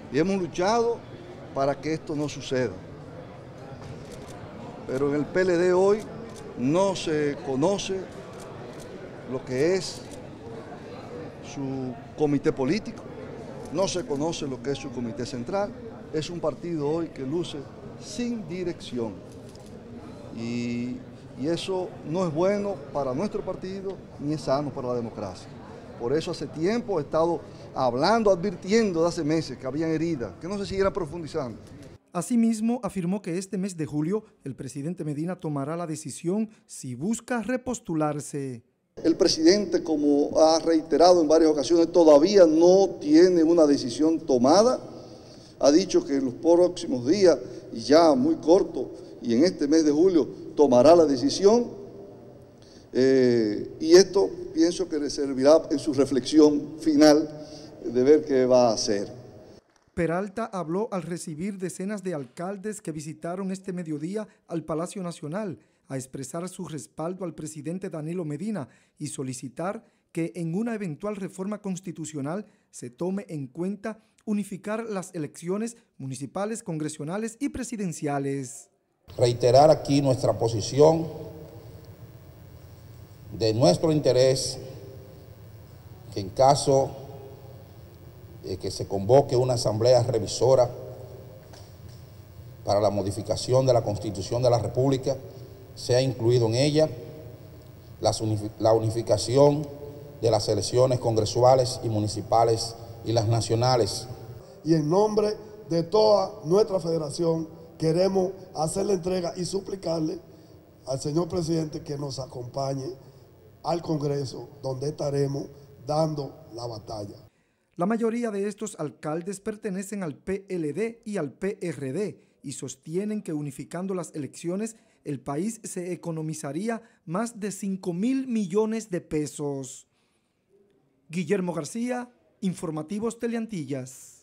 y hemos luchado para que esto no suceda. Pero en el PLD hoy no se conoce lo que es su comité político, no se conoce lo que es su comité central. Es un partido hoy que luce sin dirección y eso no es bueno para nuestro partido ni es sano para la democracia. Por eso hace tiempo he estado hablando, advirtiendo de hace meses que habían heridas, que no se siguieran profundizando. Asimismo, afirmó que este mes de julio el presidente Medina tomará la decisión si busca repostularse. El presidente, como ha reiterado en varias ocasiones, todavía no tiene una decisión tomada. Ha dicho que en los próximos días, y ya muy corto, y en este mes de julio, tomará la decisión. Y esto pienso que le servirá en su reflexión final de ver qué va a hacer. Peralta habló al recibir decenas de alcaldes que visitaron este mediodía al Palacio Nacional a expresar su respaldo al presidente Danilo Medina y solicitar que en una eventual reforma constitucional se tome en cuenta unificar las elecciones municipales, congresionales y presidenciales. Reiterar aquí nuestra posición de nuestro interés que en caso de que se convoque una asamblea revisora para la modificación de la Constitución de la República, sea incluido en ella la unificación de las elecciones congresuales y municipales y las nacionales. Y en nombre de toda nuestra federación queremos hacerle entrega y suplicarle al señor presidente que nos acompañe al Congreso, donde estaremos dando la batalla. La mayoría de estos alcaldes pertenecen al PLD y al PRD y sostienen que unificando las elecciones el país se economizaría más de 5.000 millones de pesos. Guillermo García, Informativos Teleantillas.